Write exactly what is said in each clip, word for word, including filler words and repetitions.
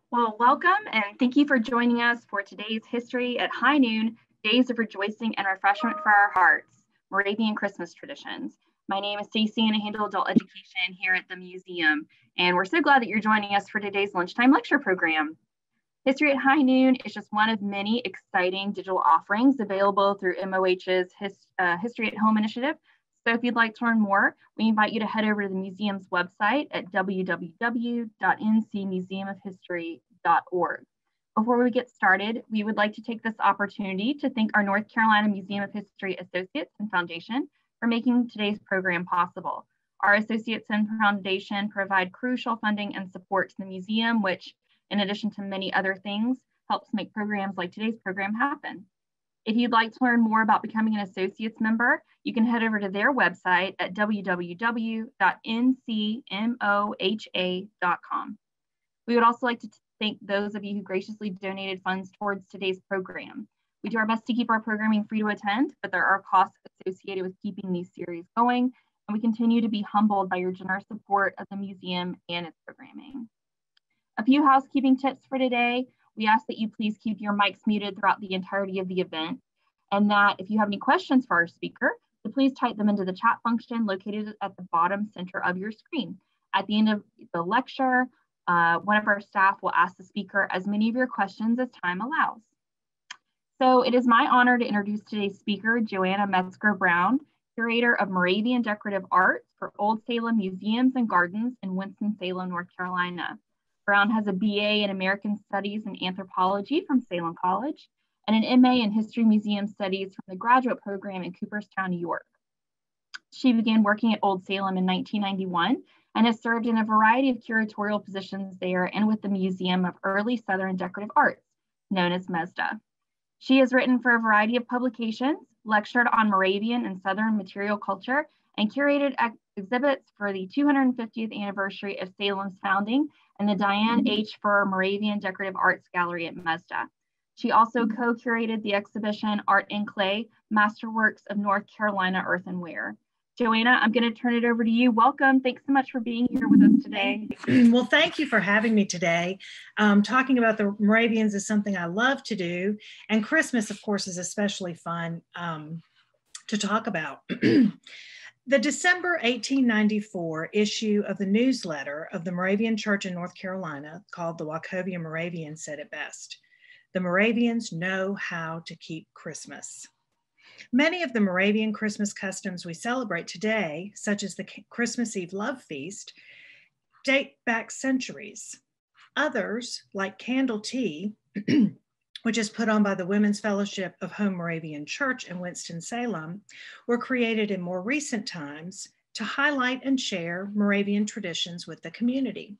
Well, welcome and thank you for joining us for today's History at High Noon, Days of Rejoicing and Refreshment for Our Hearts, Moravian Christmas Traditions. My name is Stacey and I handle adult education here at the museum, and we're so glad that you're joining us for today's lunchtime lecture program. History at High Noon is just one of many exciting digital offerings available through M O H's His, uh, History at Home initiative. So if you'd like to learn more, we invite you to head over to the museum's website at w w w dot n c museum of history dot org. Before we get started, we would like to take this opportunity to thank our North Carolina Museum of History Associates and Foundation for making today's program possible. Our associates and foundation provide crucial funding and support to the museum, which, in addition to many other things, helps make programs like today's program happen. If you'd like to learn more about becoming an associates member, you can head over to their website at w w w dot n c moha dot com. We would also like to thank those of you who graciously donated funds towards today's program. We do our best to keep our programming free to attend, but there are costs associated with keeping these series going, and we continue to be humbled by your generous support of the museum and its programming. A few housekeeping tips for today. We ask that you please keep your mics muted throughout the entirety of the event, and that if you have any questions for our speaker, so please type them into the chat function located at the bottom center of your screen. At the end of the lecture, uh, one of our staff will ask the speaker as many of your questions as time allows. So it is my honor to introduce today's speaker, Johanna Metzgar Brown, Curator of Moravian Decorative Arts for Old Salem Museums and Gardens in Winston-Salem, North Carolina. Brown has a B A in American Studies and Anthropology from Salem College and an M A in History Museum Studies from the graduate program in Cooperstown, New York. She began working at Old Salem in nineteen ninety-one and has served in a variety of curatorial positions there and with the Museum of Early Southern Decorative Arts, known as MESDA. She has written for a variety of publications, lectured on Moravian and Southern material culture, and curated ex exhibits for the two hundred fiftieth anniversary of Salem's founding and the Dianne H. Furr Moravian Decorative Arts Gallery at MESDA. She also co-curated the exhibition Art in Clay, Masterworks of North Carolina Earthenware. Johanna, I'm going to turn it over to you. Welcome. Thanks so much for being here with us today. Well, thank you for having me today. Um, talking about the Moravians is something I love to do, and Christmas, of course, is especially fun um, to talk about. The December eighteen ninety-four issue of the newsletter of the Moravian Church in North Carolina, called the Wachovia Moravian, said it best: "The Moravians know how to keep Christmas." Many of the Moravian Christmas customs we celebrate today, such as the Christmas Eve love feast, date back centuries. Others, like candle tea, which is put on by the Women's Fellowship of Home Moravian Church in Winston-Salem, were created in more recent times to highlight and share Moravian traditions with the community.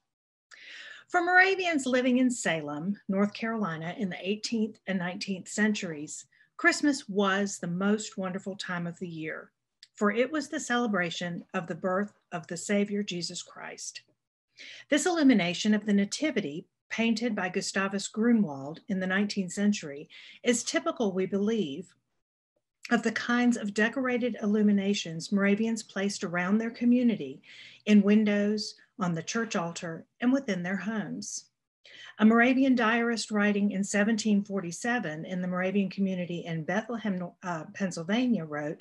For Moravians living in Salem, North Carolina in the eighteenth and nineteenth centuries, Christmas was the most wonderful time of the year, for it was the celebration of the birth of the Savior, Jesus Christ. This illumination of the Nativity, painted by Gustavus Grunwald in the nineteenth century, is typical, we believe, of the kinds of decorated illuminations Moravians placed around their community, in windows, on the church altar, and within their homes. A Moravian diarist writing in seventeen forty-seven in the Moravian community in Bethlehem, uh, Pennsylvania, wrote,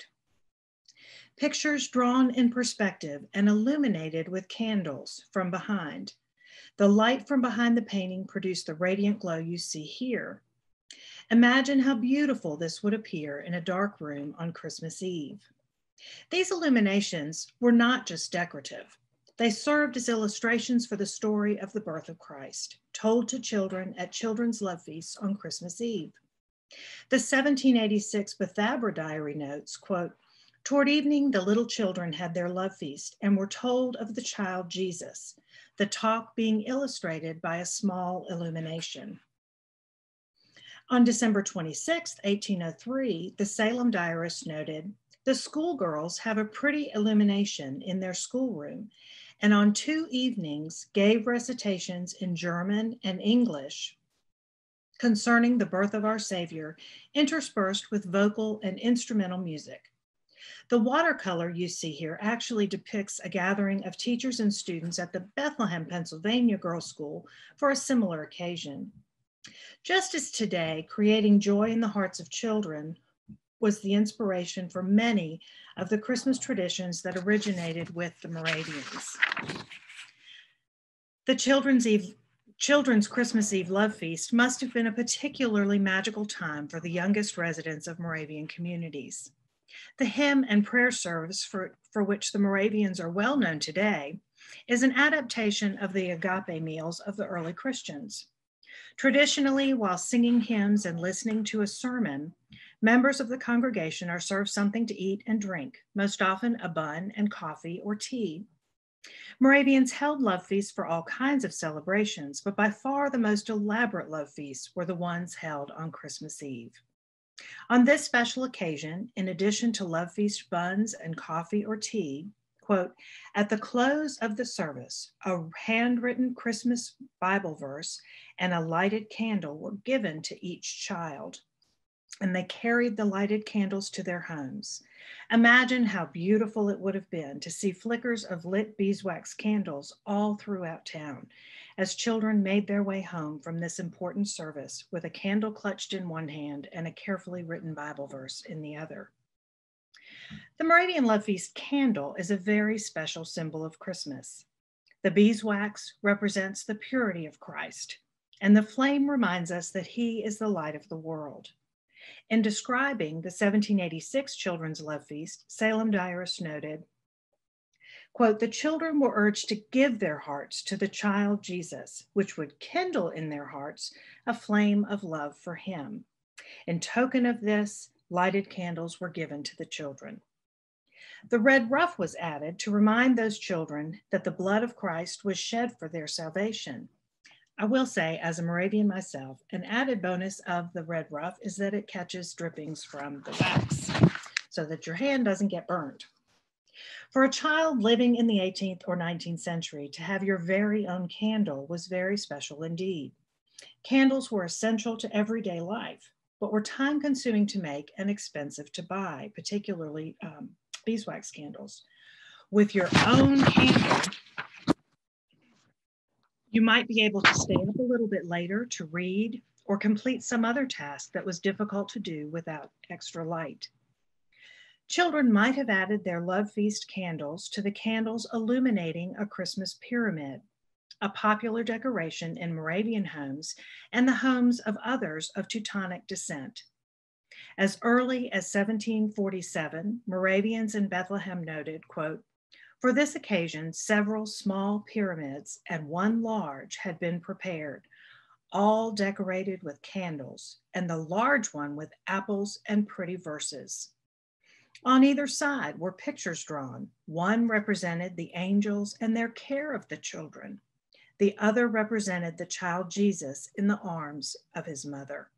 "Pictures drawn in perspective and illuminated with candles from behind. The light from behind the painting produced the radiant glow you see here. Imagine how beautiful this would appear in a dark room on Christmas Eve." These illuminations were not just decorative. They served as illustrations for the story of the birth of Christ, told to children at children's love feasts on Christmas Eve. The seventeen eighty-six Bethabara diary notes, quote, "Toward evening, the little children had their love feast and were told of the child Jesus, the talk being illustrated by a small illumination." On December twenty-sixth, eighteen oh three, the Salem diarist noted, "The schoolgirls have a pretty illumination in their schoolroom, and on two evenings gave recitations in German and English concerning the birth of our Savior, interspersed with vocal and instrumental music. The watercolor you see here actually depicts a gathering of teachers and students at the Bethlehem, Pennsylvania Girls' School for a similar occasion. Just as today, creating joy in the hearts of children was the inspiration for many of the Christmas traditions that originated with the Moravians. The Children's Eve Children's Christmas Eve Love Feast must have been a particularly magical time for the youngest residents of Moravian communities. The hymn and prayer service for, for which the Moravians are well known today is an adaptation of the agape meals of the early Christians. Traditionally, while singing hymns and listening to a sermon, members of the congregation are served something to eat and drink, most often a bun and coffee or tea. Moravians held love feasts for all kinds of celebrations, but by far the most elaborate love feasts were the ones held on Christmas Eve. On this special occasion, in addition to love feast buns and coffee or tea, quote, at the close of the service, a handwritten Christmas Bible verse and a lighted candle were given to each child, and they carried the lighted candles to their homes. Imagine how beautiful it would have been to see flickers of lit beeswax candles all throughout town as children made their way home from this important service with a candle clutched in one hand and a carefully written Bible verse in the other. The Moravian Love Feast candle is a very special symbol of Christmas. The beeswax represents the purity of Christ, and the flame reminds us that he is the light of the world. In describing the seventeen eighty-six Children's Love Feast, Salem diarist noted, quote, the children were urged to give their hearts to the child Jesus, which would kindle in their hearts a flame of love for him. In token of this, lighted candles were given to the children. The red ruff was added to remind those children that the blood of Christ was shed for their salvation. I will say, as a Moravian myself, an added bonus of the red ruff is that it catches drippings from the wax so that your hand doesn't get burned. For a child living in the eighteenth or nineteenth century, to have your very own candle was very special indeed. Candles were essential to everyday life, but were time-consuming to make and expensive to buy, particularly um, beeswax candles. With your own candle, you might be able to stay up a little bit later to read or complete some other task that was difficult to do without extra light. Children might have added their love feast candles to the candles illuminating a Christmas pyramid, a popular decoration in Moravian homes and the homes of others of Teutonic descent. As early as seventeen forty-seven, Moravians in Bethlehem noted, quote, for this occasion, several small pyramids and one large had been prepared, all decorated with candles, and the large one with apples and pretty verses. On either side were pictures drawn. One represented the angels and their care of the children. The other represented the child Jesus in the arms of his mother.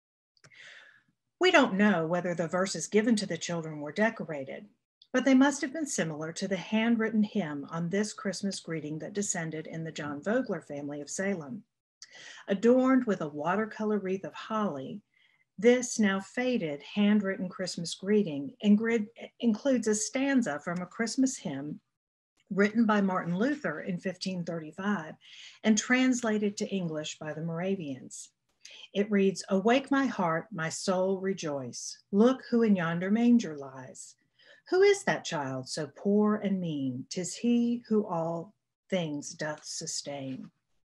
We don't know whether the verses given to the children were decorated, but they must have been similar to the handwritten hymn on this Christmas greeting that descended in the John Vogler family of Salem. Adorned with a watercolor wreath of holly, this now faded handwritten Christmas greeting includes a stanza from a Christmas hymn written by Martin Luther in fifteen thirty-five and translated to English by the Moravians. It reads, awake my heart, my soul rejoice. Look who in yonder manger lies. Who is that child so poor and mean? 'Tis he who all things doth sustain.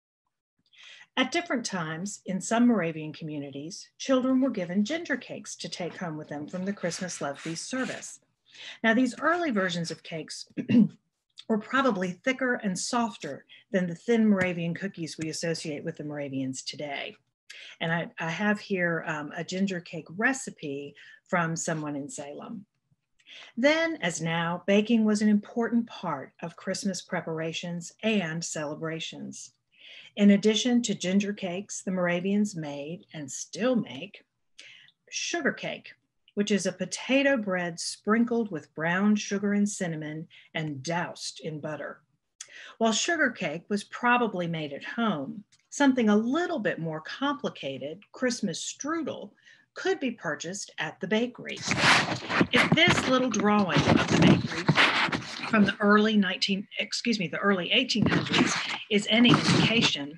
At different times, in some Moravian communities, children were given ginger cakes to take home with them from the Christmas Love Feast service. Now, these early versions of cakes were probably thicker and softer than the thin Moravian cookies we associate with the Moravians today. And I, I have here um, a ginger cake recipe from someone in Salem. Then, as now, baking was an important part of Christmas preparations and celebrations. In addition to ginger cakes, the Moravians made, and still make, sugar cake, which is a potato bread sprinkled with brown sugar and cinnamon and doused in butter. While sugar cake was probably made at home, something a little bit more complicated, Christmas strudel, could be purchased at the bakery. If this little drawing of the bakery from the early nineteen, excuse me, the early eighteen hundreds is any indication,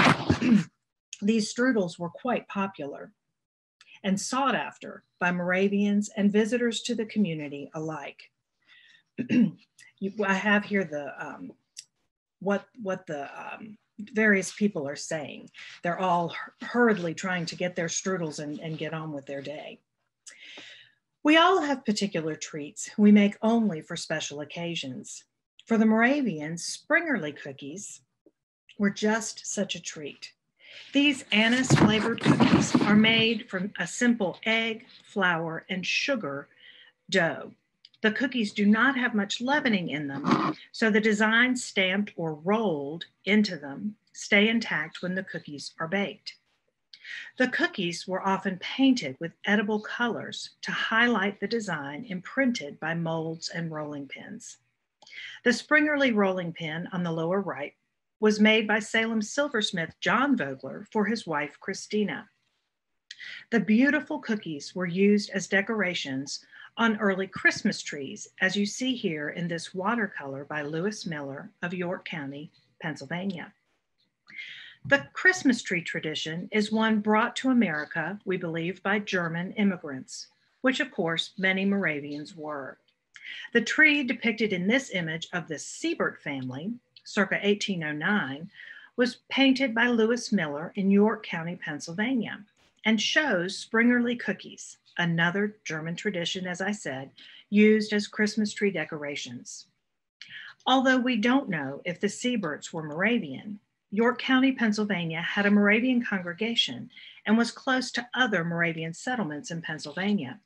these strudels were quite popular and sought after by Moravians and visitors to the community alike. you, I have here the um, what what the um, various people are saying. They're all hurriedly trying to get their strudels and, and get on with their day. We all have particular treats we make only for special occasions. For the Moravians, Springerly cookies were just such a treat. These anise-flavored cookies are made from a simple egg, flour, and sugar dough. The cookies do not have much leavening in them, so the designs stamped or rolled into them stay intact when the cookies are baked. The cookies were often painted with edible colors to highlight the design imprinted by molds and rolling pins. The Springerly rolling pin on the lower right was made by Salem silversmith John Vogler for his wife Christina. The beautiful cookies were used as decorations on early Christmas trees, as you see here in this watercolor by Lewis Miller of York County, Pennsylvania. The Christmas tree tradition is one brought to America, we believe, by German immigrants, which of course many Moravians were. The tree depicted in this image of the Siebert family, circa eighteen oh nine, was painted by Lewis Miller in York County, Pennsylvania, and shows Springerly cookies, another German tradition, as I said, used as Christmas tree decorations. Although we don't know if the Sieberts were Moravian, York County, Pennsylvania had a Moravian congregation and was close to other Moravian settlements in Pennsylvania.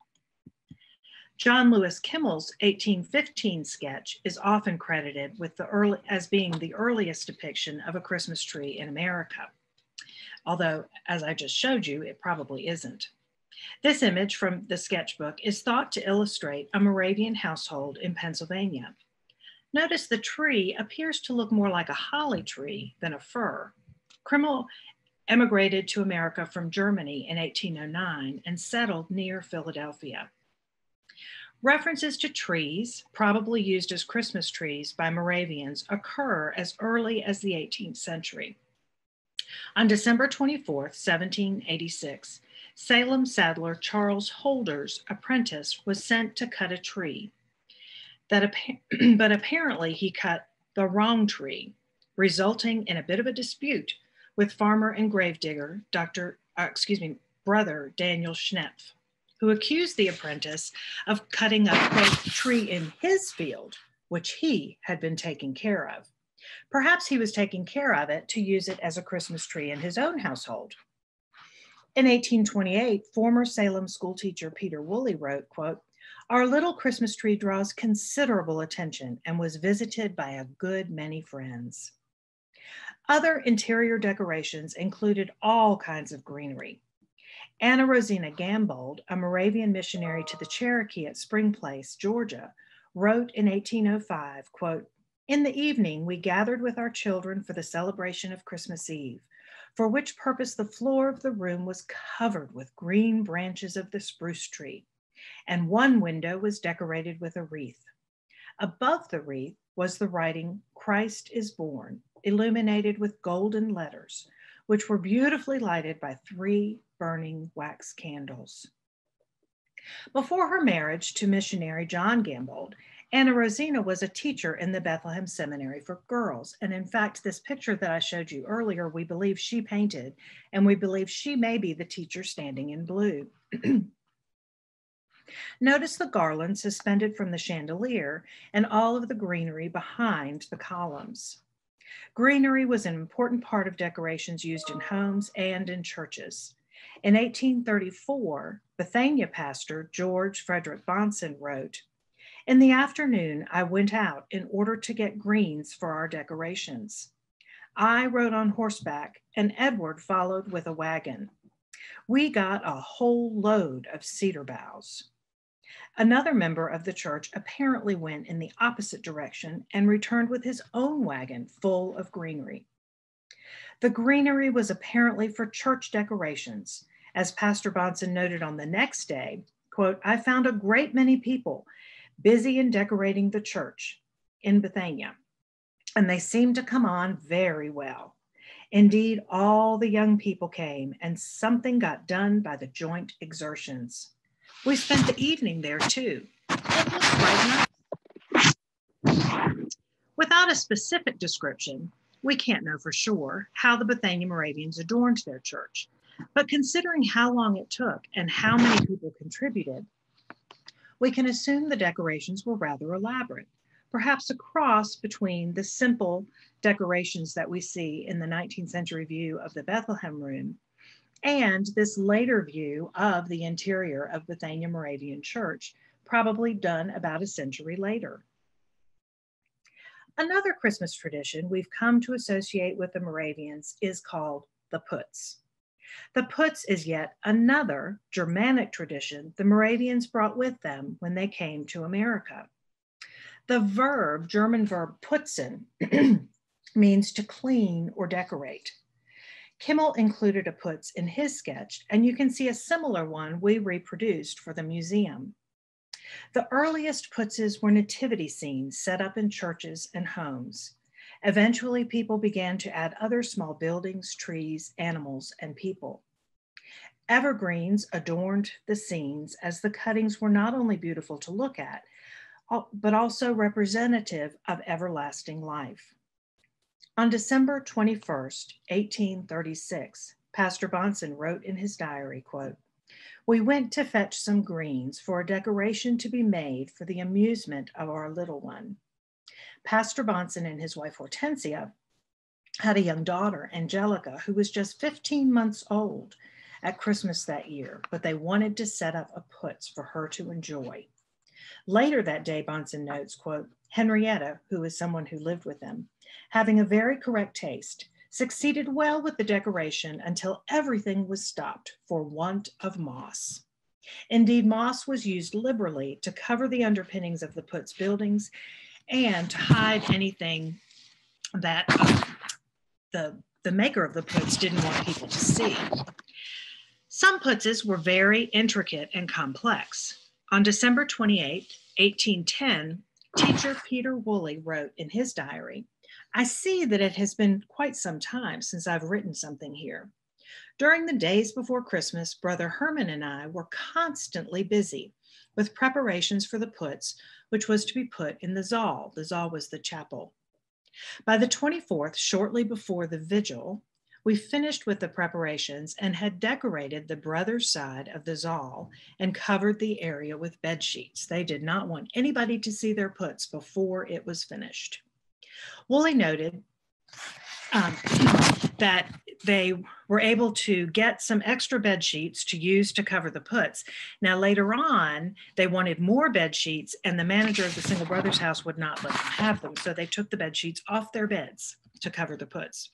John Lewis Kimmel's eighteen fifteen sketch is often credited with the early, as being the earliest depiction of a Christmas tree in America, although, as I just showed you, it probably isn't. This image from the sketchbook is thought to illustrate a Moravian household in Pennsylvania. Notice the tree appears to look more like a holly tree than a fir. Kimmel emigrated to America from Germany in eighteen oh nine and settled near Philadelphia. References to trees, probably used as Christmas trees by Moravians, occur as early as the eighteenth century. On December twenty-fourth, seventeen eighty-six, Salem saddler Charles Holder's apprentice was sent to cut a tree, that but apparently he cut the wrong tree, resulting in a bit of a dispute with farmer and gravedigger, Doctor, uh, excuse me, brother Daniel Schnepf, who accused the apprentice of cutting a quote, tree in his field, which he had been taking care of. Perhaps he was taking care of it to use it as a Christmas tree in his own household. In eighteen twenty-eight, former Salem schoolteacher Peter Woolley wrote, quote, "Our little Christmas tree draws considerable attention and was visited by a good many friends." Other interior decorations included all kinds of greenery. Anna Rosina Gambold, a Moravian missionary to the Cherokee at Spring Place, Georgia, wrote in eighteen oh five, quote, "In the evening, we gathered with our children for the celebration of Christmas Eve, for which purpose the floor of the room was covered with green branches of the spruce tree, and one window was decorated with a wreath. Above the wreath was the writing, 'Christ is born,' illuminated with golden letters, which were beautifully lighted by three burning wax candles." Before her marriage to missionary John Gambold, Anna Rosina was a teacher in the Bethlehem Seminary for Girls. And in fact, this picture that I showed you earlier, we believe she painted, and we believe she may be the teacher standing in blue. Notice the garland suspended from the chandelier and all of the greenery behind the columns. Greenery was an important part of decorations used in homes and in churches. In eighteen thirty-four, Bethania pastor George Frederick Bonson wrote, "In the afternoon, I went out in order to get greens for our decorations. I rode on horseback and Edward followed with a wagon. We got a whole load of cedar boughs." Another member of the church apparently went in the opposite direction and returned with his own wagon full of greenery. The greenery was apparently for church decorations, As Pastor Bonson noted on the next day, quote, "I found a great many people busy in decorating the church in Bethania, and they seemed to come on very well. Indeed, all the young people came, and something got done by the joint exertions. We spent the evening there too. It was quite nice." Without a specific description, we can't know for sure how the Bethania Moravians adorned their church, but considering how long it took and how many people contributed, we can assume the decorations were rather elaborate, perhaps a cross between the simple decorations that we see in the nineteenth century view of the Bethlehem room and this later view of the interior of Bethania Moravian Church, probably done about a century later. Another Christmas tradition we've come to associate with the Moravians is called the Putz. The Putz is yet another Germanic tradition the Moravians brought with them when they came to America. The verb, German verb putzen, means to clean or decorate. Kimmel included a putz in his sketch, and you can see a similar one we reproduced for the museum. The earliest putzes were nativity scenes set up in churches and homes. Eventually, people began to add other small buildings, trees, animals, and people. Evergreens adorned the scenes, as the cuttings were not only beautiful to look at, but also representative of everlasting life. On December twenty-first, eighteen thirty-six, Pastor Bonson wrote in his diary, quote, "We went to fetch some greens for a decoration to be made for the amusement of our little one." Pastor Bonson and his wife Hortensia had a young daughter, Angelica, who was just fifteen months old at Christmas that year, but they wanted to set up a putz for her to enjoy. Later that day, Bonson notes, quote, "Henrietta, who is someone who lived with them, having a very correct taste, succeeded well with the decoration until everything was stopped for want of moss. Indeed, moss was used liberally to cover the underpinnings of the putz buildings and to hide anything that uh, the, the maker of the putz didn't want people to see. Some putzes were very intricate and complex. On December twenty-eighth, eighteen ten, teacher Peter Woolley wrote in his diary, "I see that it has been quite some time since I've written something here. During the days before Christmas, Brother Herman and I were constantly busy with preparations for the putz, which was to be put in the Zaal." The Zaal was the chapel. "By the twenty-fourth, shortly before the vigil, we finished with the preparations and had decorated the brothers' side of the Zaal and covered the area with bed sheets. They did not want anybody to see their putz before it was finished." Woolley noted um, that they were able to get some extra bed sheets to use to cover the putz. Now, later on, they wanted more bed sheets, and the manager of the Single Brothers house would not let them have them. So they took the bed sheets off their beds to cover the putz.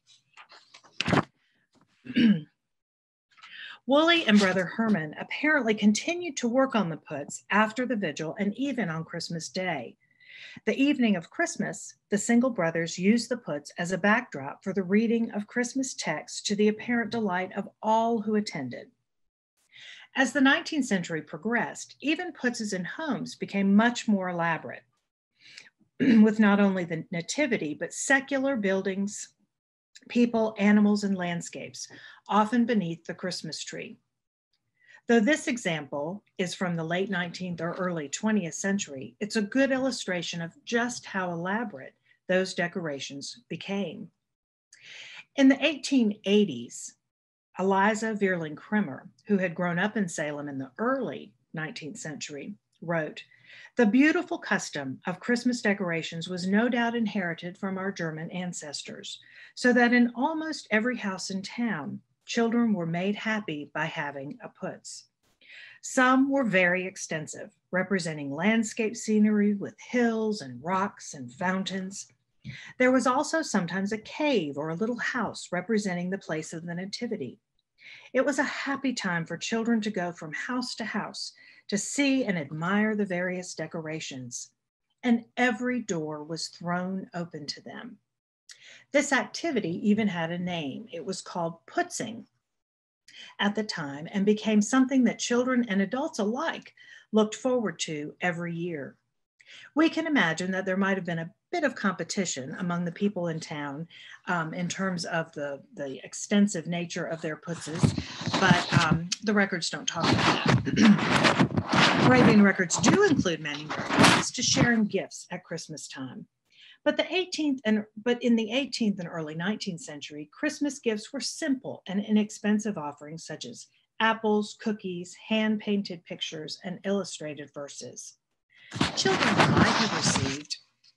Woolley and Brother Herman apparently continued to work on the putz after the vigil and even on Christmas Day. The evening of Christmas, the Single Brothers used the putz as a backdrop for the reading of Christmas texts to the apparent delight of all who attended. As the nineteenth century progressed, even putzes in homes became much more elaborate, with not only the nativity, but secular buildings, people, animals, and landscapes, often beneath the Christmas tree. Though this example is from the late nineteenth or early twentieth century, it's a good illustration of just how elaborate those decorations became. In the eighteen eighties, Eliza Vierling Krimmer, who had grown up in Salem in the early nineteenth century, wrote, "The beautiful custom of Christmas decorations was no doubt inherited from our German ancestors, so that in almost every house in town, children were made happy by having a putz. Some were very extensive, representing landscape scenery with hills and rocks and fountains. There was also sometimes a cave or a little house representing the place of the nativity. It was a happy time for children to go from house to house to see and admire the various decorations, and every door was thrown open to them. This activity even had a name. It was called putzing, at the time and became something that children and adults alike looked forward to every year. We can imagine that there might have been a bit of competition among the people in town um, in terms of the, the extensive nature of their putzes, but um, the records don't talk about that. Moravian records do include many references to sharing gifts at Christmas time. But the eighteenth and but in the eighteenth and early nineteenth century, Christmas gifts were simple and inexpensive offerings such as apples, cookies, hand-painted pictures, and illustrated verses. Children might have received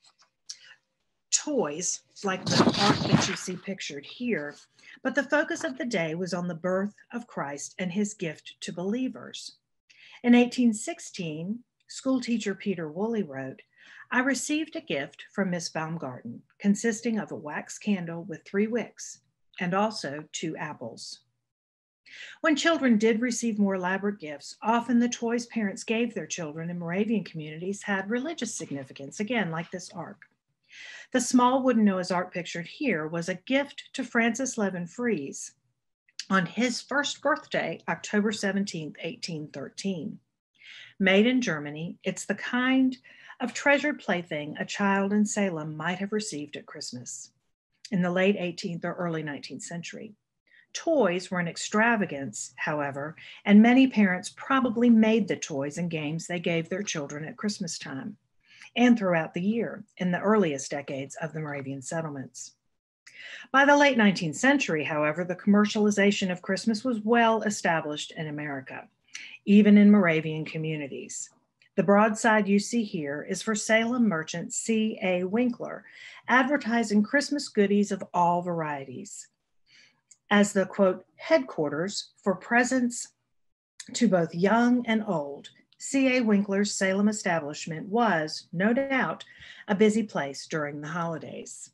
toys like the art that you see pictured here, but the focus of the day was on the birth of Christ and his gift to believers. In eighteen sixteen, schoolteacher Peter Woolley wrote, "I received a gift from Miss Baumgarten consisting of a wax candle with three wicks and also two apples." When children did receive more elaborate gifts, often the toys parents gave their children in Moravian communities had religious significance, again, like this ark. The small wooden Noah's Ark pictured here was a gift to Francis Levin Fries on his first birthday, October seventeenth, eighteen thirteen. Made in Germany, it's the kind of treasured plaything a child in Salem might have received at Christmas in the late eighteenth or early nineteenth century. Toys were an extravagance, however, and many parents probably made the toys and games they gave their children at Christmas time and throughout the year in the earliest decades of the Moravian settlements. By the late nineteenth century, however, the commercialization of Christmas was well established in America, even in Moravian communities. The broadside you see here is for Salem merchant C A Winkler, advertising Christmas goodies of all varieties as the, quote, headquarters for presents to both young and old. C A Winkler's Salem establishment was, no doubt, a busy place during the holidays.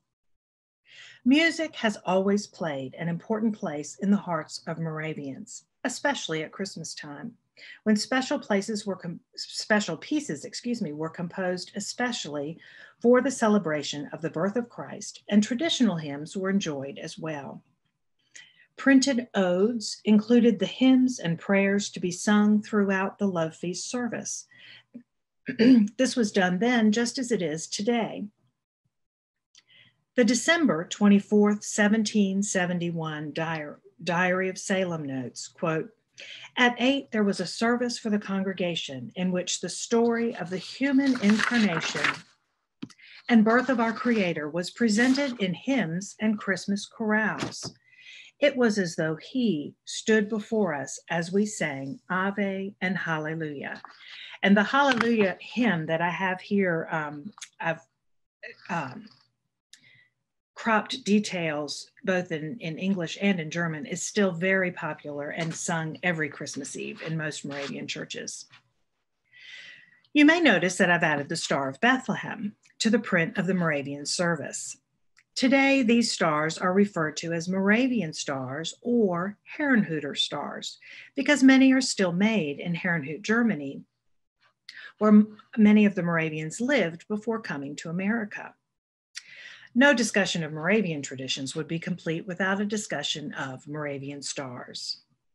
Music has always played an important place in the hearts of Moravians, especially at Christmas time, when special places were special pieces, excuse me, were composed especially for the celebration of the birth of Christ, and traditional hymns were enjoyed as well. Printed odes included the hymns and prayers to be sung throughout the love feast service. This was done then just as it is today. The December twenty-fourth, seventeen seventy-one diary, diary of Salem notes, quote, "At eight, there was a service for the congregation in which the story of the human incarnation and birth of our Creator was presented in hymns and Christmas chorales. It was as though he stood before us as we sang Ave and Hallelujah." And the Hallelujah hymn that I have here, um, I've um, cropped details both in, in English and in German, is still very popular and sung every Christmas Eve in most Moravian churches. You may notice that I've added the Star of Bethlehem to the print of the Moravian service. Today, these stars are referred to as Moravian stars or Herrenhuter stars because many are still made in Herrenhut, Germany, where many of the Moravians lived before coming to America. No discussion of Moravian traditions would be complete without a discussion of Moravian stars.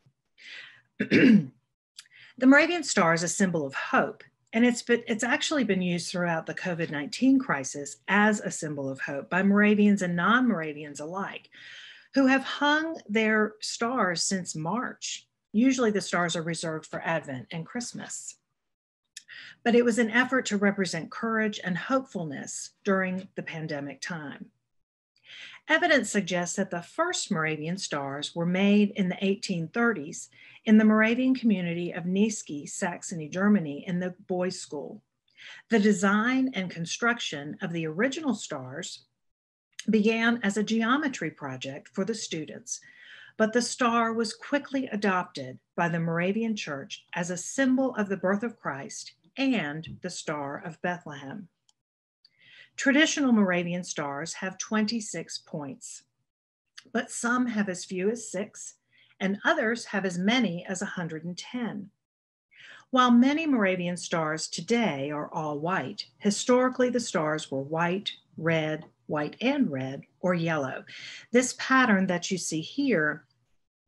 The Moravian star is a symbol of hope, and it's, been, it's actually been used throughout the COVID nineteen crisis as a symbol of hope by Moravians and non-Moravians alike, who have hung their stars since March. Usually the stars are reserved for Advent and Christmas. But it was an effort to represent courage and hopefulness during the pandemic time. Evidence suggests that the first Moravian stars were made in the eighteen thirties in the Moravian community of Niesky, Saxony, Germany, in the boys' school. The design and construction of the original stars began as a geometry project for the students, but the star was quickly adopted by the Moravian Church as a symbol of the birth of Christ and the Star of Bethlehem. Traditional Moravian stars have twenty-six points, but some have as few as six, and others have as many as one hundred ten. While many Moravian stars today are all white, historically the stars were white, red, white and red, or yellow. This pattern that you see here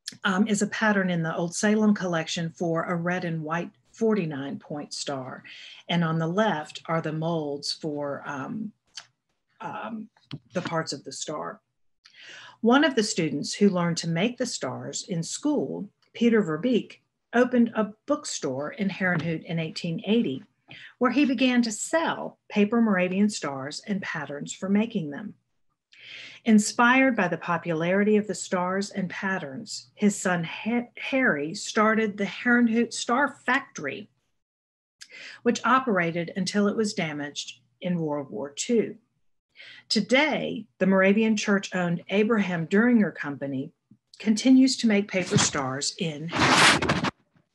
um, is a pattern in the Old Salem collection for a red and white forty-nine point star. And on the left are the molds for um, um, the parts of the star. One of the students who learned to make the stars in school, Peter Verbeek, opened a bookstore in Herrnhut in eighteen eighty, where he began to sell paper Moravian stars and patterns for making them. Inspired by the popularity of the stars and patterns, his son Harry started the Herrnhut Star Factory, which operated until it was damaged in World War Two. Today, the Moravian church-owned Abraham Duringer Company continues to make paper stars in Herrnhut.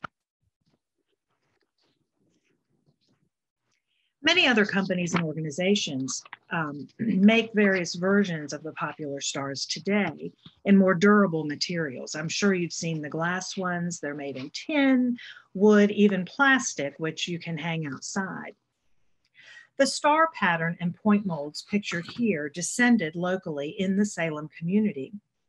Many other companies and organizations um, make various versions of the popular stars today in more durable materials. I'm sure you've seen the glass ones. They're made in tin, wood, even plastic, which you can hang outside. The star pattern and point molds pictured here descended locally in the Salem community.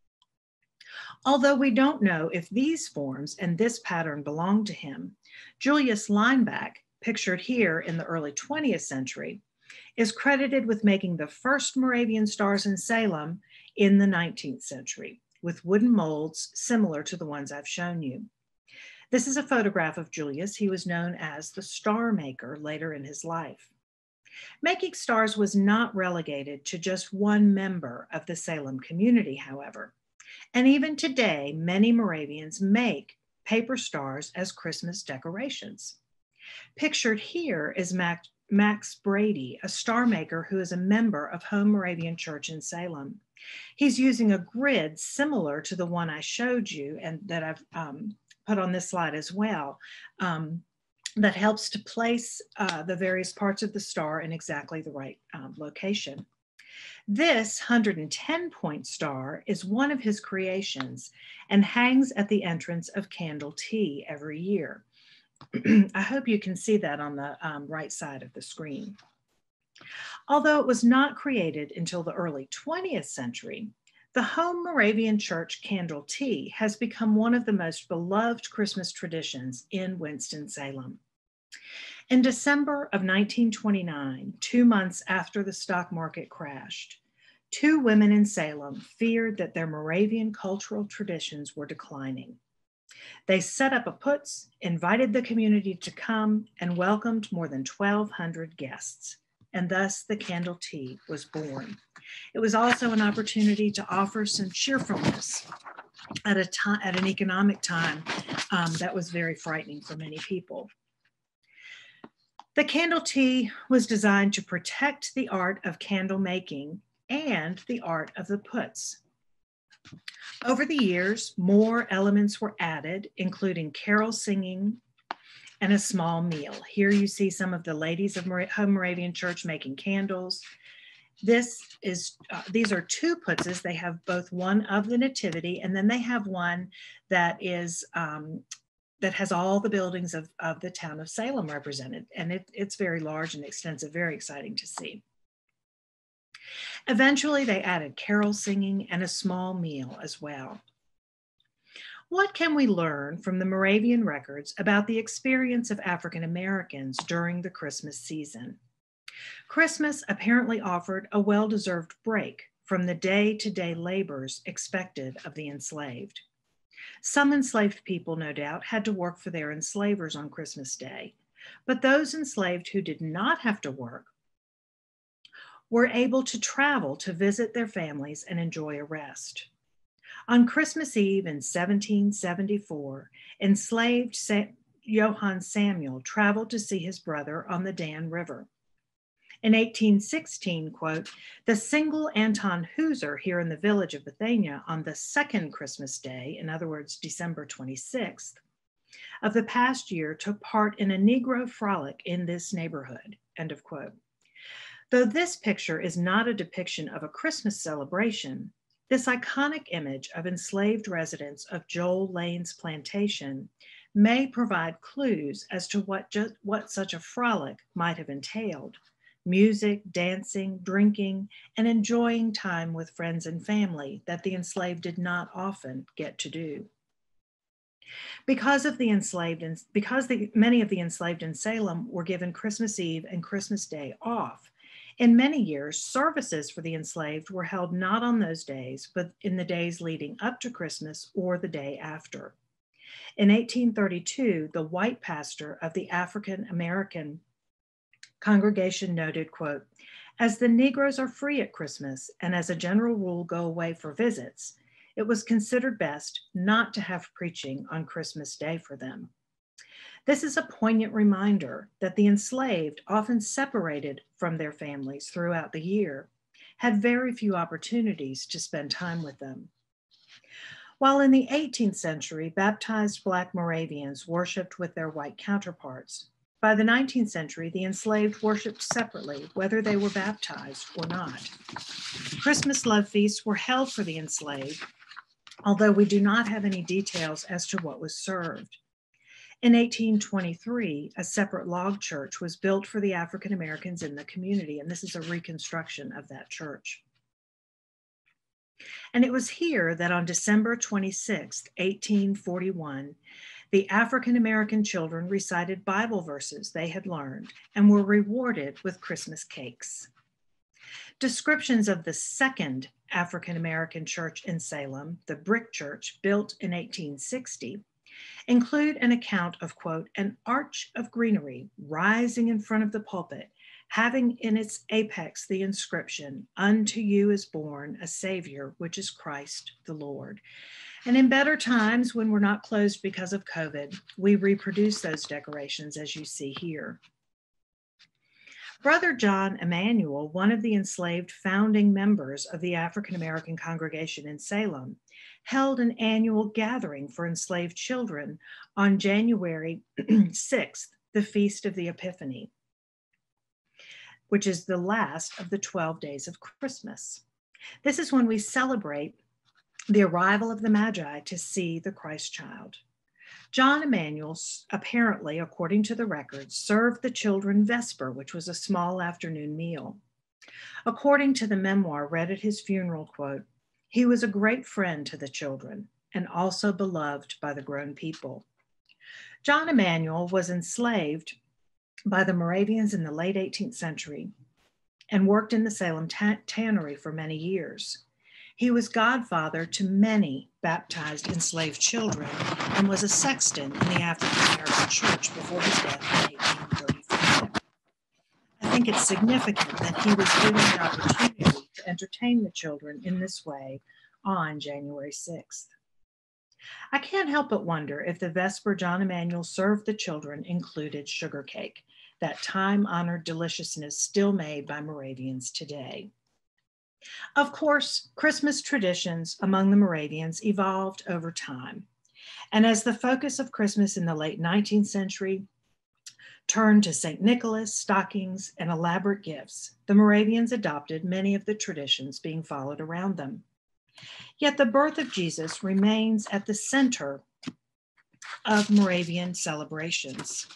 Although we don't know if these forms and this pattern belonged to him, Julius Lineback, pictured here in the early twentieth century, is credited with making the first Moravian stars in Salem in the nineteenth century, with wooden molds similar to the ones I've shown you. This is a photograph of Julius. He was known as the star maker later in his life. Making stars was not relegated to just one member of the Salem community, however. And even today, many Moravians make paper stars as Christmas decorations. Pictured here is Max, Max Brady, a star maker who is a member of Home Moravian Church in Salem. He's using a grid similar to the one I showed you and that I've um, put on this slide as well, um, that helps to place uh, the various parts of the star in exactly the right um, location. This one hundred ten point star is one of his creations and hangs at the entrance of Candle Tea every year. I hope you can see that on the um, right side of the screen. Although it was not created until the early twentieth century, the Home Moravian Church Candle Tea has become one of the most beloved Christmas traditions in Winston-Salem. In December of nineteen twenty-nine, two months after the stock market crashed, two women in Salem feared that their Moravian cultural traditions were declining. They set up a putz, invited the community to come, and welcomed more than twelve hundred guests. And thus the Candle Tea was born. It was also an opportunity to offer some cheerfulness at, a time, at an economic time um, that was very frightening for many people. The Candle Tea was designed to protect the art of candle making and the art of the putz. Over the years, more elements were added, including carol singing and a small meal. Here you see some of the ladies of Home Moravian Church making candles. This is, uh, these are two putzes. They have both one of the Nativity, and then they have one that is, um, that has all the buildings of, of the town of Salem represented. And it, it's very large and extensive, very exciting to see. Eventually, they added carol singing and a small meal as well. What can we learn from the Moravian records about the experience of African Americans during the Christmas season? Christmas apparently offered a well-deserved break from the day-to-day labors expected of the enslaved. Some enslaved people, no doubt, had to work for their enslavers on Christmas Day, but those enslaved who did not have to work were able to travel to visit their families and enjoy a rest. On Christmas Eve in seventeen seventy-four, enslaved Sa- Johann Samuel traveled to see his brother on the Dan River. In eighteen sixteen, quote, the single Anton Hooser here in the village of Bethania on the second Christmas Day, in other words, December twenty-sixth, of the past year took part in a Negro frolic in this neighborhood, end of quote. Though this picture is not a depiction of a Christmas celebration, this iconic image of enslaved residents of Joel Lane's plantation may provide clues as to what, just, what such a frolic might have entailed: music, dancing, drinking, and enjoying time with friends and family that the enslaved did not often get to do. Because of the enslaved and because the, many of the enslaved in Salem were given Christmas Eve and Christmas Day off, in many years, services for the enslaved were held not on those days, but in the days leading up to Christmas or the day after. In eighteen thirty-two, the white pastor of the African American congregation noted, quote, "As the Negroes are free at Christmas and as a general rule go away for visits, it was considered best not to have preaching on Christmas Day for them." This is a poignant reminder that the enslaved, often separated from their families throughout the year, had very few opportunities to spend time with them. While in the eighteenth century, baptized Black Moravians worshiped with their white counterparts, by the nineteenth century, the enslaved worshiped separately, whether they were baptized or not. Christmas love feasts were held for the enslaved, although we do not have any details as to what was served. In eighteen twenty-three, a separate log church was built for the African Americans in the community, and this is a reconstruction of that church. And it was here that on December twenty-sixth, eighteen forty-one, the African American children recited Bible verses they had learned and were rewarded with Christmas cakes. Descriptions of the second African American church in Salem, the Brick Church, built in eighteen sixty, include an account of, quote, "an arch of greenery rising in front of the pulpit, having in its apex the inscription, 'Unto you is born a Savior, which is Christ the Lord.'" And in better times, when we're not closed because of COVID, we reproduce those decorations as you see here. Brother John Emanuel, one of the enslaved founding members of the African American congregation in Salem, held an annual gathering for enslaved children on January sixth, the Feast of the Epiphany, which is the last of the twelve days of Christmas. This is when we celebrate the arrival of the Magi to see the Christ child. John Emanuel, apparently, according to the records, served the children vesper, which was a small afternoon meal. According to the memoir read at his funeral, quote, "He was a great friend to the children and also beloved by the grown people." John Emanuel was enslaved by the Moravians in the late eighteenth century and worked in the Salem ta- tannery for many years. He was godfather to many baptized enslaved children and was a sexton in the African American church before his death in eighteen thirty-five. I think it's significant that he was given the opportunity to entertain the children in this way on January sixth. I can't help but wonder if the vesper John Emanuel served the children included sugar cake, that time-honored deliciousness still made by Moravians today. Of course, Christmas traditions among the Moravians evolved over time. And as the focus of Christmas in the late nineteenth century turned to Saint Nicholas, stockings, and elaborate gifts, the Moravians adopted many of the traditions being followed around them. Yet the birth of Jesus remains at the center of Moravian celebrations.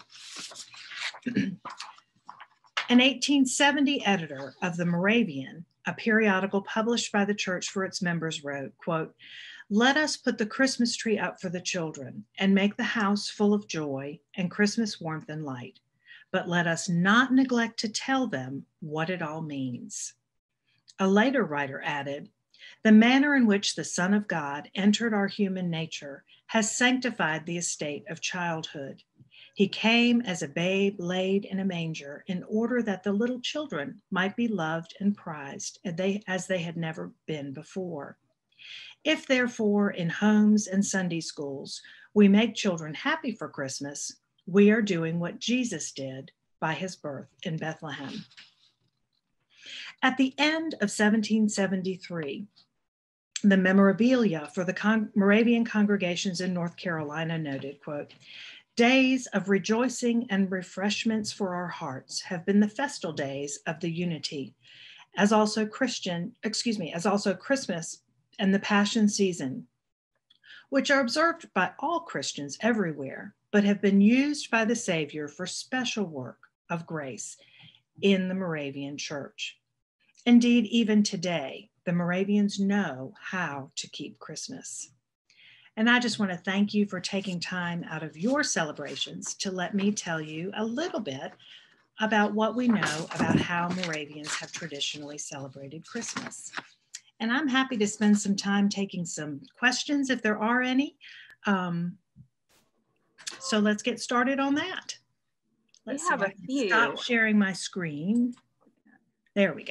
An eighteen seventy editor of the Moravian, a periodical published by the church for its members, wrote, quote, "Let us put the Christmas tree up for the children and make the house full of joy and Christmas warmth and light. But let us not neglect to tell them what it all means." A later writer added, "The manner in which the Son of God entered our human nature has sanctified the estate of childhood. He came as a babe laid in a manger in order that the little children might be loved and prized as they had never been before. If therefore in homes and Sunday schools we make children happy for Christmas, we are doing what Jesus did by his birth in Bethlehem." At the end of seventeen seventy-three, the memorabilia for the Con- Moravian congregations in North Carolina noted, quote, "Days of rejoicing and refreshments for our hearts have been the festal days of the unity, as also Christian, excuse me, as also Christmas and the Passion season, which are observed by all Christians everywhere, but have been used by the Savior for special work of grace in the Moravian Church. Indeed, even today, the Moravians know how to keep Christmas." And I just want to thank you for taking time out of your celebrations to let me tell you a little bit about what we know about how Moravians have traditionally celebrated Christmas. And I'm happy to spend some time taking some questions if there are any. Um, so let's get started on that. Let's we have see, a few. Stop sharing my screen. There we go.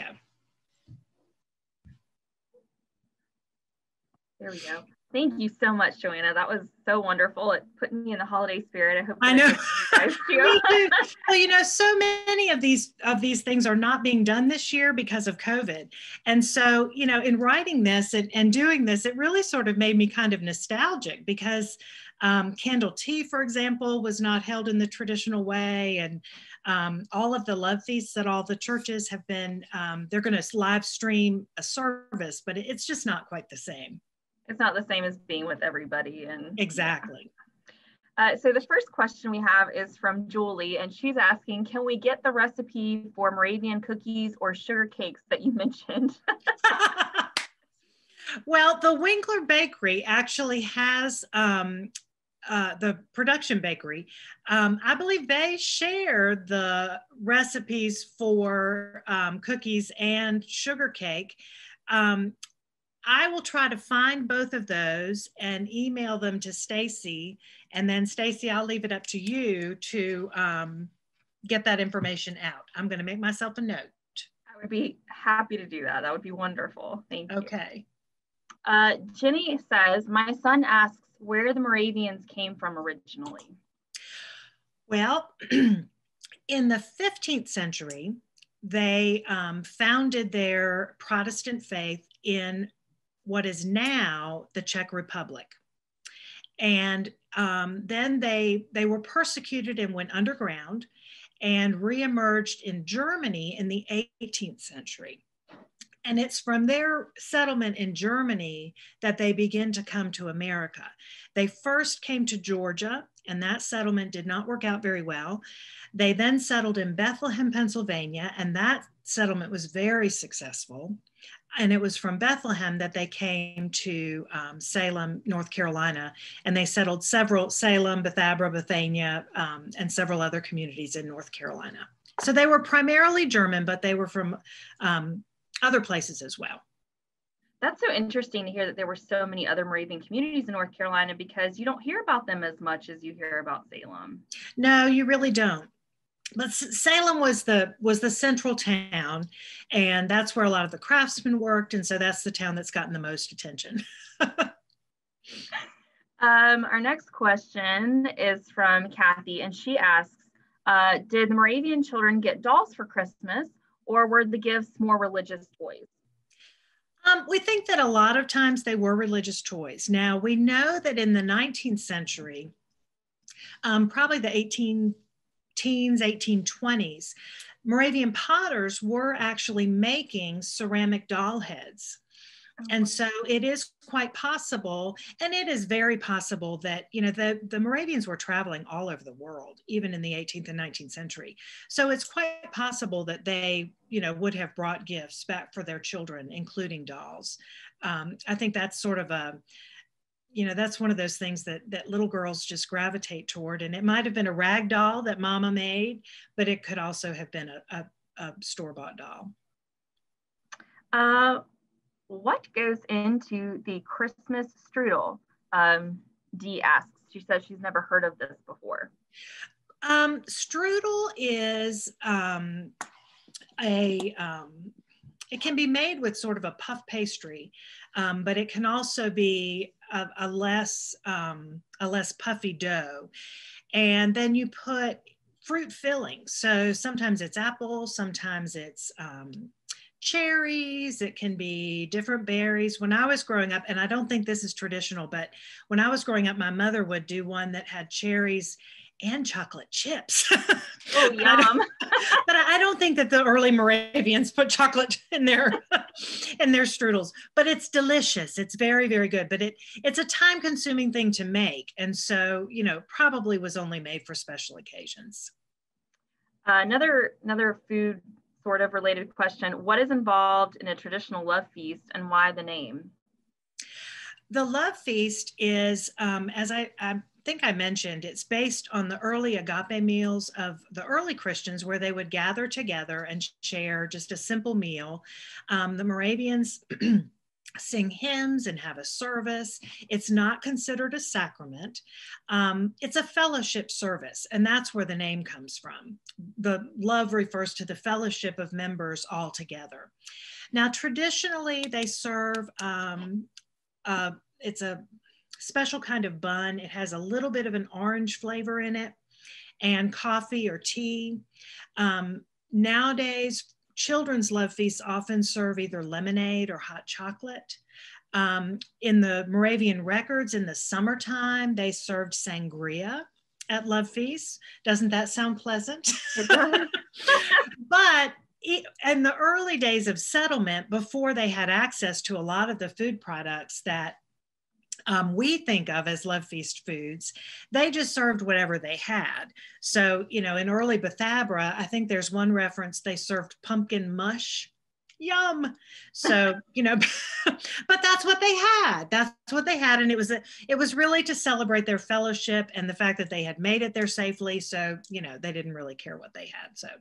There we go. Thank you so much, Johanna. That was so wonderful. It put me in the holiday spirit. I hope I know. You guys too. Well, you know, so many of these of these things are not being done this year because of COVID. And so, you know, in writing this and, and doing this, it really sort of made me kind of nostalgic because um, Candle Tea, for example, was not held in the traditional way. And um, all of the love feasts at all the churches have been, um, they're going to live stream a service, but it's just not quite the same. It's not the same as being with everybody. And exactly. Yeah. Uh, so the first question we have is from Julie, and she's asking, can we get the recipe for Moravian cookies or sugar cakes that you mentioned? Well, the Winkler Bakery actually has um, uh, the production bakery. Um, I believe they share the recipes for um, cookies and sugar cake. Um, I will try to find both of those and email them to Stacy. And then Stacy, I'll leave it up to you to um, get that information out. I'm going to make myself a note. I would be happy to do that. That would be wonderful. Thank you. Okay. Uh, Jenny says, my son asks where the Moravians came from originally. Well, in the fifteenth century, they um, founded their Protestant faith in what is now the Czech Republic. And um, then they, they were persecuted and went underground and reemerged in Germany in the eighteenth century. And it's from their settlement in Germany that they begin to come to America. They first came to Georgia, and that settlement did not work out very well. They then settled in Bethlehem, Pennsylvania, and that settlement was very successful. And it was from Bethlehem that they came to um, Salem, North Carolina, and they settled several, Salem, Bethabara, Bethania, um, and several other communities in North Carolina. So they were primarily German, but they were from um, other places as well. That's so interesting to hear that there were so many other Moravian communities in North Carolina, because you don't hear about them as much as you hear about Salem. No, you really don't. But Salem was the was the central town, and that's where a lot of the craftsmen worked, and so that's the town that's gotten the most attention. um, our next question is from Kathy, and she asks, uh, did the Moravian children get dolls for Christmas, or were the gifts more religious toys? Um, we think that a lot of times they were religious toys. Now, we know that in the nineteenth century, um, probably the eighteen teens, eighteen twenties, Moravian potters were actually making ceramic doll heads. And so it is quite possible, and it is very possible that, you know, the, the Moravians were traveling all over the world, even in the eighteenth and nineteenth century. So it's quite possible that they, you know, would have brought gifts back for their children, including dolls. Um, I think that's sort of a, you know, that's one of those things that, that little girls just gravitate toward. And it might have been a rag doll that mama made, but it could also have been a, a, a store-bought doll. Uh, what goes into the Christmas strudel? Um, Dee asks. She says she's never heard of this before. Um, strudel is um, a, um, it can be made with sort of a puff pastry, um, but it can also be a, a less um, a less puffy dough. And then you put fruit fillings. So sometimes it's apple, sometimes it's um, cherries, it can be different berries. When I was growing up, and I don't think this is traditional, but when I was growing up, my mother would do one that had cherries and chocolate chips. Oh, but yum. I don't, but I don't think that the early Moravians put chocolate in their in their strudels, but it's delicious. It's very, very good, but it it's a time consuming thing to make. And so, you know, probably was only made for special occasions. Uh, another, another food sort of related question. What is involved in a traditional love feast and why the name? The Love Feast is, um, as I, I think I mentioned, it's based on the early agape meals of the early Christians, where they would gather together and share just a simple meal. Um, the Moravians sing hymns and have a service. It's not considered a sacrament. Um, it's a fellowship service, and that's where the name comes from. The love refers to the fellowship of members all together. Now, traditionally, they serve, um, uh, it's a special kind of bun. It has a little bit of an orange flavor in it, and coffee or tea. Um, nowadays, children's love feasts often serve either lemonade or hot chocolate. Um, in the Moravian records, in the summertime, they served sangria at love feasts. Doesn't that sound pleasant? It does. But in the early days of settlement, before they had access to a lot of the food products that Um, we think of as love feast foods, they just served whatever they had. So, you know, in early Bethabara, I think there's one reference, they served pumpkin mush. Yum. So, you know, but that's what they had. That's what they had. And it was, a, it was really to celebrate their fellowship and the fact that they had made it there safely. So, you know, they didn't really care what they had. So,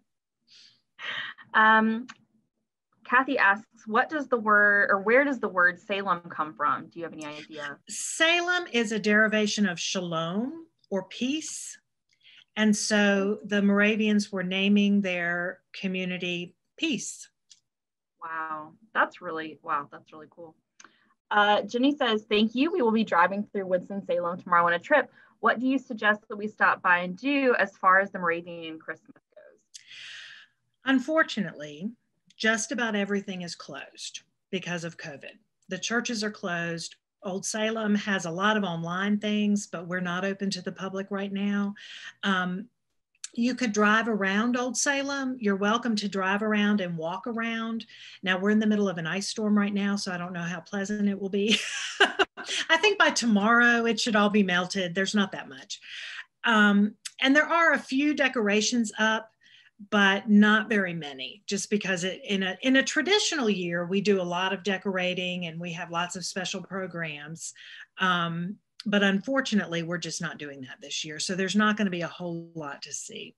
um, Kathy asks, what does the word, or where does the word Salem come from? Do you have any idea? Salem is a derivation of shalom, or peace. And so the Moravians were naming their community Peace. Wow, that's really, wow, that's really cool. Uh, Jenny says, thank you. We will be driving through Winston-Salem tomorrow on a trip. What do you suggest that we stop by and do as far as the Moravian Christmas goes? Unfortunately, just about everything is closed because of COVID. The churches are closed. Old Salem has a lot of online things, but we're not open to the public right now. Um, you could drive around Old Salem. You're welcome to drive around and walk around. Now, we're in the middle of an ice storm right now, so I don't know how pleasant it will be. I think by tomorrow it should all be melted. There's not that much. Um, and there are a few decorations up, but not very many, just because it, in a in a traditional year, we do a lot of decorating and we have lots of special programs. Um, but unfortunately, we're just not doing that this year. So there's not going to be a whole lot to see.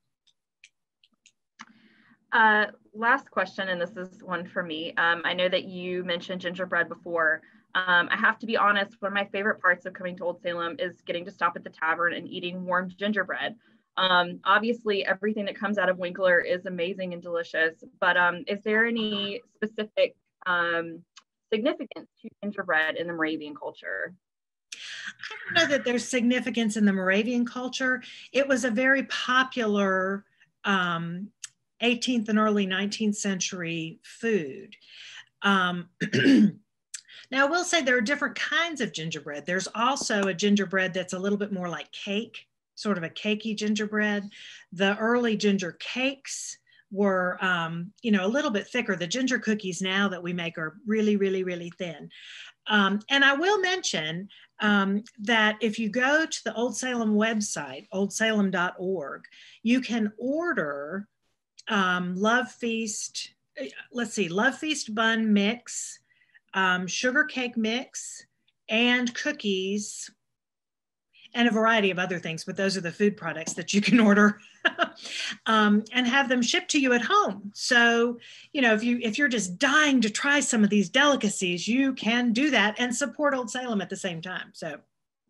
Uh, last question, and this is one for me. Um, I know that you mentioned gingerbread before. Um, I have to be honest, one of my favorite parts of coming to Old Salem is getting to stop at the tavern and eating warm gingerbread. Um, obviously, everything that comes out of Winkler is amazing and delicious, but um, is there any specific um, significance to gingerbread in the Moravian culture? I don't know that there's significance in the Moravian culture. It was a very popular um, eighteenth and early nineteenth century food. Um, now, I will say there are different kinds of gingerbread. There's also a gingerbread that's a little bit more like cake, sort of a cakey gingerbread. The early ginger cakes were, um, you know, a little bit thicker. The ginger cookies now that we make are really, really, really thin. Um, and I will mention um, that if you go to the Old Salem website, old salem dot org, you can order um, Love Feast, let's see, Love Feast bun mix, um, sugar cake mix, and cookies, and a variety of other things, but those are the food products that you can order um, and have them shipped to you at home. So, you know, if, you, if you're just dying to try some of these delicacies, you can do that and support Old Salem at the same time. So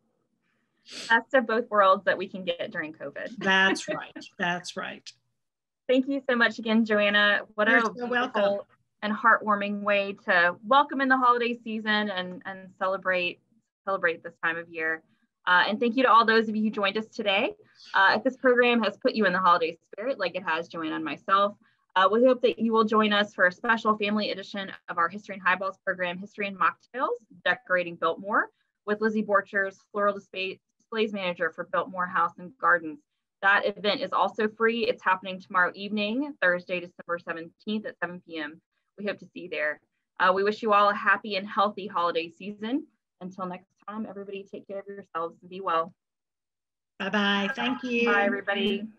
best of both worlds that we can get during COVID. That's right. That's right. Thank you so much again, Johanna. What You're a so beautiful welcome. And heartwarming way to welcome in the holiday season and, and celebrate, celebrate this time of year. Uh, and thank you to all those of you who joined us today. Uh, if this program has put you in the holiday spirit, like it has Joanna and myself, uh, we hope that you will join us for a special family edition of our History and Highballs program, History and Mocktails, Decorating Biltmore, with Lizzie Borchers, Floral Display, Displays Manager for Biltmore House and Gardens. That event is also free. It's happening tomorrow evening, Thursday, December seventeenth at seven p m We hope to see you there. Uh, we wish you all a happy and healthy holiday season. Until next time, everybody take care of yourselves and be well. Bye-bye. Thank you. Bye, everybody.